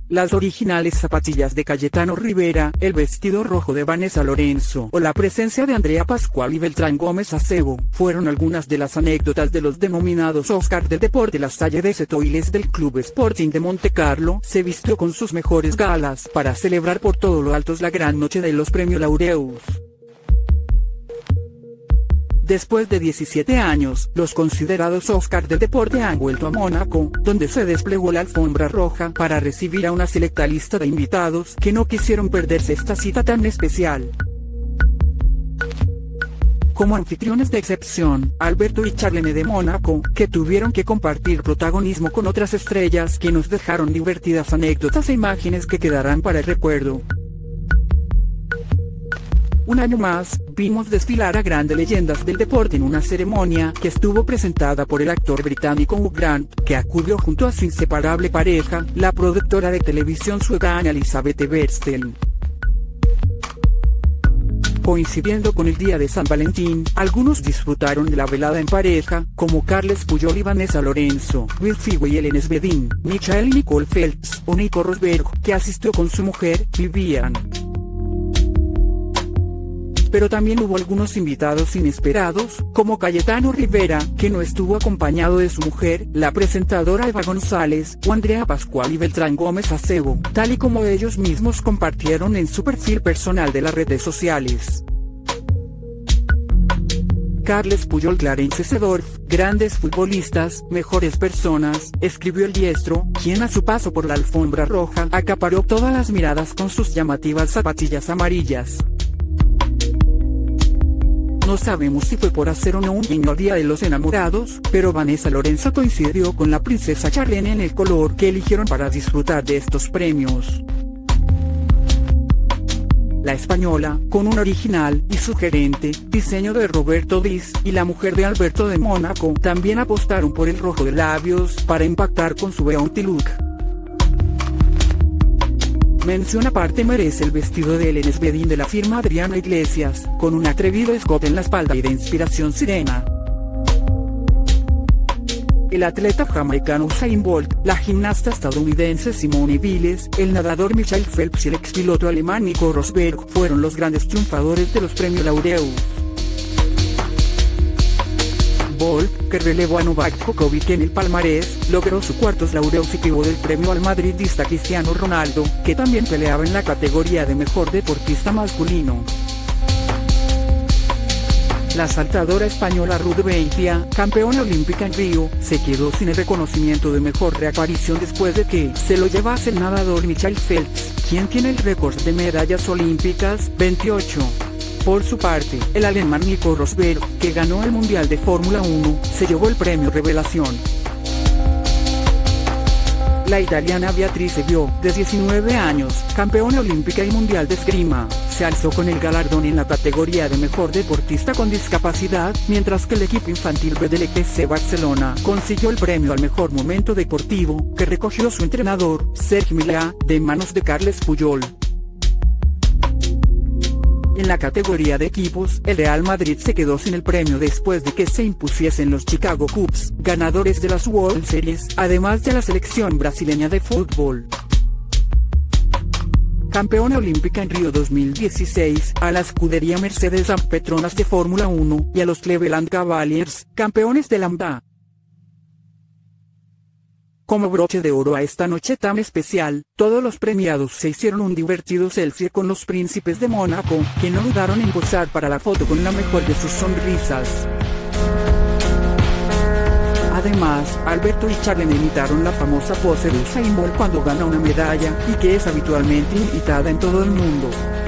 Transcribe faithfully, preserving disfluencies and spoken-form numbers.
las originales zapatillas de Cayetano Rivera, el vestido rojo de Vanessa Lorenzo o la presencia de Andrea Pascual y Beltrán Gómez Acebo, fueron algunas de las anécdotas de los denominados Oscar del deporte. La Salle de Setoiles del Club Sporting de Montecarlo se vistió con sus mejores galas para celebrar por todo lo alto la gran noche de los Premios Laureus. Después de diecisiete años, los considerados Oscar del deporte han vuelto a Mónaco, donde se desplegó la alfombra roja para recibir a una selecta lista de invitados que no quisieron perderse esta cita tan especial. Como anfitriones de excepción, Alberto y Charlene de Mónaco, que tuvieron que compartir protagonismo con otras estrellas que nos dejaron divertidas anécdotas e imágenes que quedarán para el recuerdo. Un año más, vimos desfilar a grandes leyendas del deporte en una ceremonia que estuvo presentada por el actor británico Hugh Grant, que acudió junto a su inseparable pareja, la productora de televisión sueca Anna-Elisabeth Bergsten. Coincidiendo con el día de San Valentín, algunos disfrutaron de la velada en pareja, como Carles Puyol y Vanessa Lorenzo, Will Figge y Ellen Svedin, Michael y Nicole Phelps, o Nico Rosberg, que asistió con su mujer, Vivian. Pero también hubo algunos invitados inesperados, como Cayetano Rivera, que no estuvo acompañado de su mujer, la presentadora Eva González, o Andrea Pascual y Beltrán Gómez Acebo, tal y como ellos mismos compartieron en su perfil personal de las redes sociales. Carles Puyol, Clarence Seedorf, grandes futbolistas, mejores personas, escribió el diestro, quien a su paso por la alfombra roja acaparó todas las miradas con sus llamativas zapatillas amarillas. No sabemos si fue por hacer o no un guiño al Día de los Enamorados, pero Vanessa Lorenzo coincidió con la princesa Charlene en el color que eligieron para disfrutar de estos premios. La española, con un original y sugerente diseño de Roberto Diz, y la mujer de Alberto de Mónaco, también apostaron por el rojo de labios para impactar con su beauty look. Mención aparte merece el vestido de Ellen Svedin de la firma Adriana Iglesias, con un atrevido escote en la espalda y de inspiración sirena. El atleta jamaicano Usain Bolt, la gimnasta estadounidense Simone Biles, el nadador Michael Phelps y el expiloto alemán Nico Rosberg fueron los grandes triunfadores de los Premios Laureus. Bolt, que relevó a Novak Djokovic en el palmarés, logró su cuarto laureus y privó del premio al madridista Cristiano Ronaldo, que también peleaba en la categoría de mejor deportista masculino. La saltadora española Ruth Beitia, campeona olímpica en Río, se quedó sin el reconocimiento de mejor reaparición después de que se lo llevase el nadador Michael Phelps, quien tiene el récord de medallas olímpicas, veintiocho. Por su parte, el alemán Nico Rosberg, que ganó el Mundial de Fórmula uno, se llevó el premio Revelación. La italiana Beatrice Guiò, de diecinueve años, campeona olímpica y mundial de esgrima, se alzó con el galardón en la categoría de mejor deportista con discapacidad, mientras que el equipo infantil B del F C Barcelona consiguió el premio al mejor momento deportivo, que recogió su entrenador, Sergi Milà, de manos de Carles Puyol. En la categoría de equipos, el Real Madrid se quedó sin el premio después de que se impusiesen los Chicago Cubs, ganadores de las World Series, además de la selección brasileña de fútbol. Campeona olímpica en Río dos mil dieciséis, a la escudería Mercedes-Benz Petronas de Fórmula uno, y a los Cleveland Cavaliers, campeones de Lambda. Como broche de oro a esta noche tan especial, todos los premiados se hicieron un divertido selfie con los príncipes de Mónaco, que no dudaron en posar para la foto con la mejor de sus sonrisas. Además, Alberto y Charlene imitaron la famosa pose de Usain Bolt cuando gana una medalla, y que es habitualmente imitada en todo el mundo.